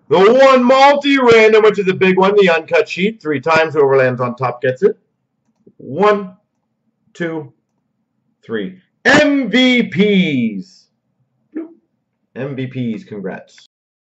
The one multi-random, which is the big one, the uncut sheet. 3 times. Whoever lands on top gets it. 1, 2, 3. MVPs. MVPs, congrats.